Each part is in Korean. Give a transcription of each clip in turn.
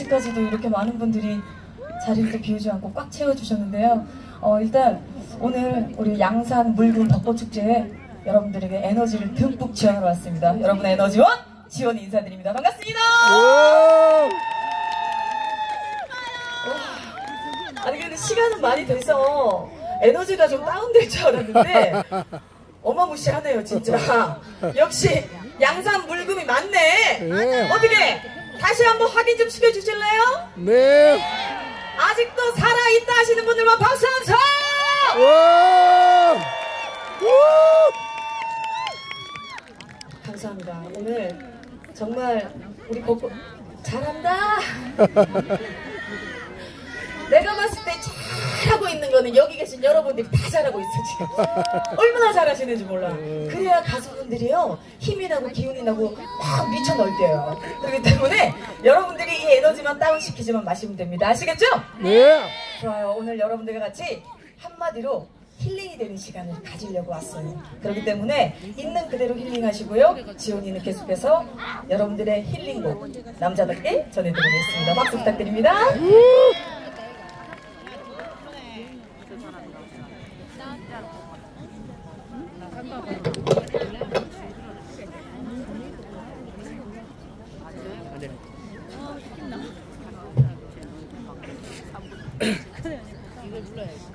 아직까지도 이렇게 많은 분들이 자리를 비우지 않고 꽉 채워주셨는데요. 일단 오늘 우리 양산 물금 벚꽃축제에 여러분들에게 에너지를 듬뿍 지원하러 왔습니다. 여러분의 에너지원 지원 인사드립니다. 반갑습니다. 아니 근데 시간은 많이 돼서 에너지가 좀 다운될 줄 알았는데 어마무시하네요 진짜. 역시 양산 물금이 많네. 네. 어떻게 다시 한번 확인 좀 시켜주실래요? 네. 아직도 살아있다 하시는 분들만 박수 한 번! 감사합니다. 오늘 정말 우리 벚꽃 잘한다. 내가 봤을 때 잘하고 있는 거는 여기 계신 여러분들이 다 잘하고 있어 지금. 얼마나 잘하시는지 몰라. 그래야 가수분들이요 힘이 나고 기운이 나고 막 미쳐 넓대요. 그렇기 때문에 여러분들이 이 에너지만 다운시키지만 마시면 됩니다. 아시겠죠? 네. 좋아요. 오늘 여러분들과 같이 한마디로 힐링이 되는 시간을 가지려고 왔어요. 그렇기 때문에 있는 그대로 힐링하시고요. 지온이는 계속해서 여러분들의 힐링곡 남자답게 전해드리겠습니다. 박수 부탁드립니다. 이걸 불러야지.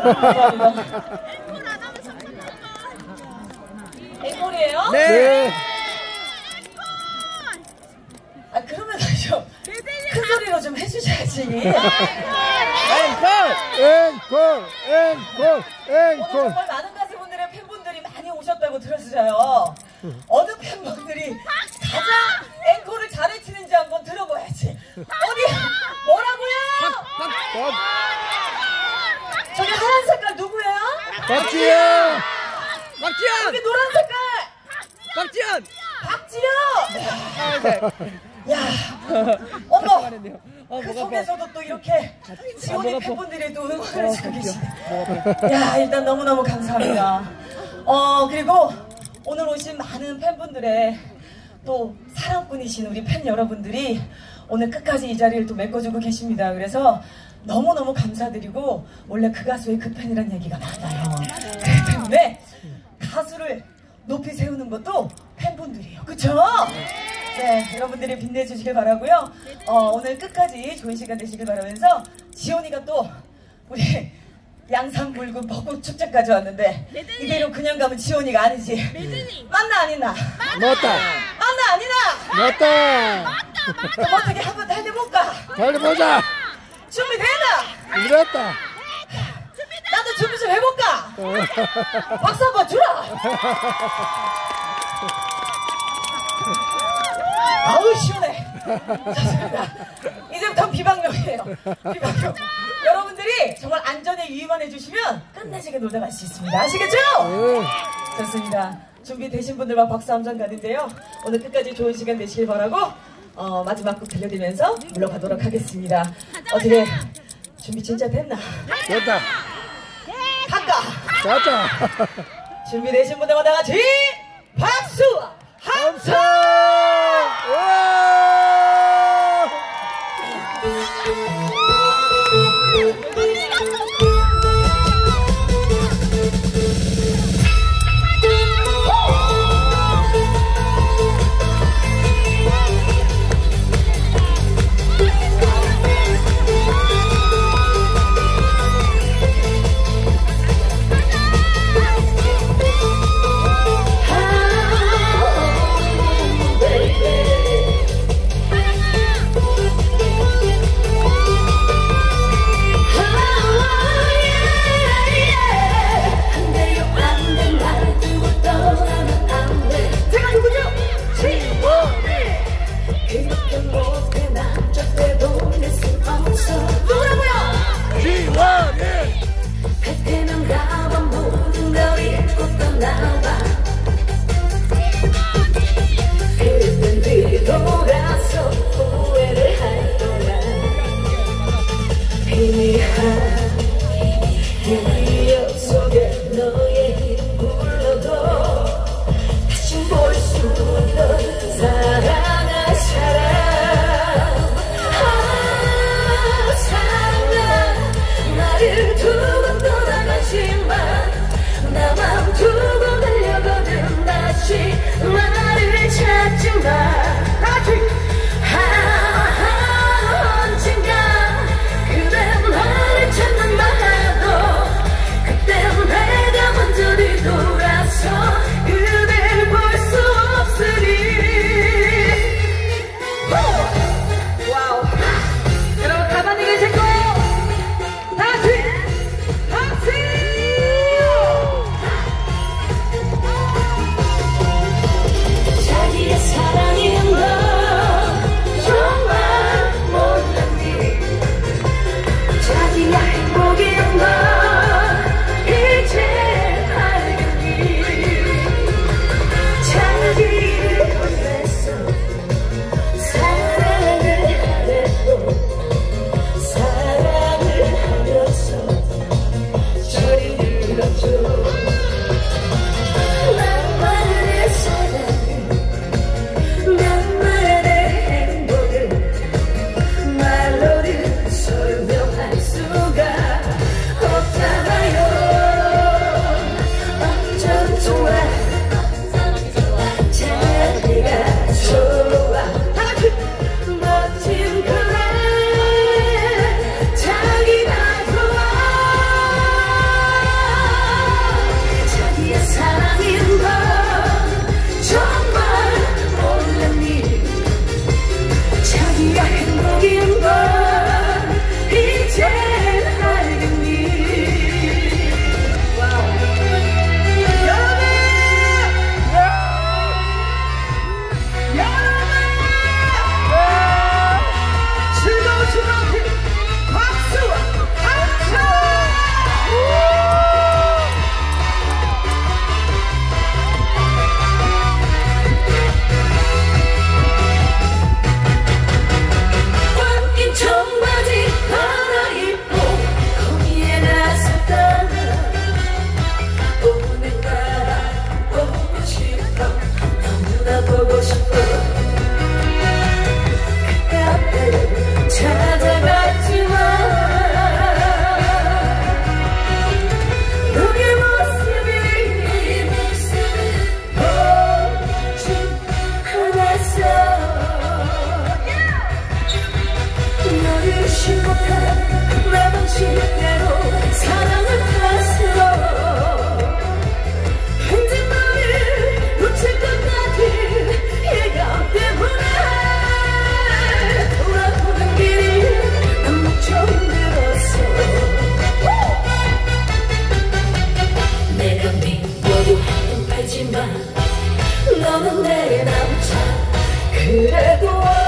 감사합니다. 앵콜이에요? 네. 아 그러면 좀 큰 소리로 좀 해주셔야지. 앵콜. 오늘 정말 많은 가수분들의 팬분들이 많이 오셨다고 들었어요. 어느 팬분들이 가장 앵콜을 잘해치는지 한번 들어봐야지. 어디 뭐라고요? 저기 하얀 색깔 누구예요? 박지현. 저기 노란 색깔 박지현. 박지현. 야, 어머, 그 속에서도 또 이렇게 지원이 팬분들이 또 응원을 해주고 계시네. 야, 일단 너무너무 감사합니다. 그리고 오늘 오신 많은 팬분들의 또 사랑꾼이신 우리 팬 여러분들이 오늘 끝까지 이 자리를 또 메꿔주고 계십니다. 그래서 너무너무 감사드리고 원래 그 가수의 그 팬이란 얘기가 많아요. 그렇기 때문에 가수를 높이 세우는 것도 팬분들이에요. 그쵸? 네, 여러분들이 빛내주시길 바라고요. 오늘 끝까지 좋은 시간 되시길 바라면서 지원이가 또 우리 양산불구 벚꽃축제까지 왔는데 이대로 그냥 가면 지원이가 아니지. 맞나 아니나? 맞다. 맞나 아니나? 맞다. 그럼 어떻게 한번 달려볼까? 달려보자. 준비됐나? 이랬다. 나도 준비 좀 해볼까? 박수 한번 주라! 아우 시원해. 좋습니다. 이제부터 비방용이에요. 비방용. 여러분들이 정말 안전에 유의만 해주시면 끝내시게 놀다 갈 수 있습니다. 아시겠죠? 좋습니다. 준비되신 분들만 박수 함성 가는데요. 오늘 끝까지 좋은 시간 되시길 바라고 마지막 곡 들려드리면서 물러가도록 하겠습니다. 어떻게 준비 진짜 됐나? 됐다. 갈까? 됐다. 준비되신 분들만 다 같이 박수 함성! 행복인 걸 정말 몰랐니. 자기가 행복인 걸 이젠 알겠니. 내 방식대로 사랑을 다스려 흔들머리를 놓칠 것 같은 예감 때문에 돌아보는 길이 너무 좀 늘었어. 내가 믿고도 했던 팔지만 너는 내 남자. 그래도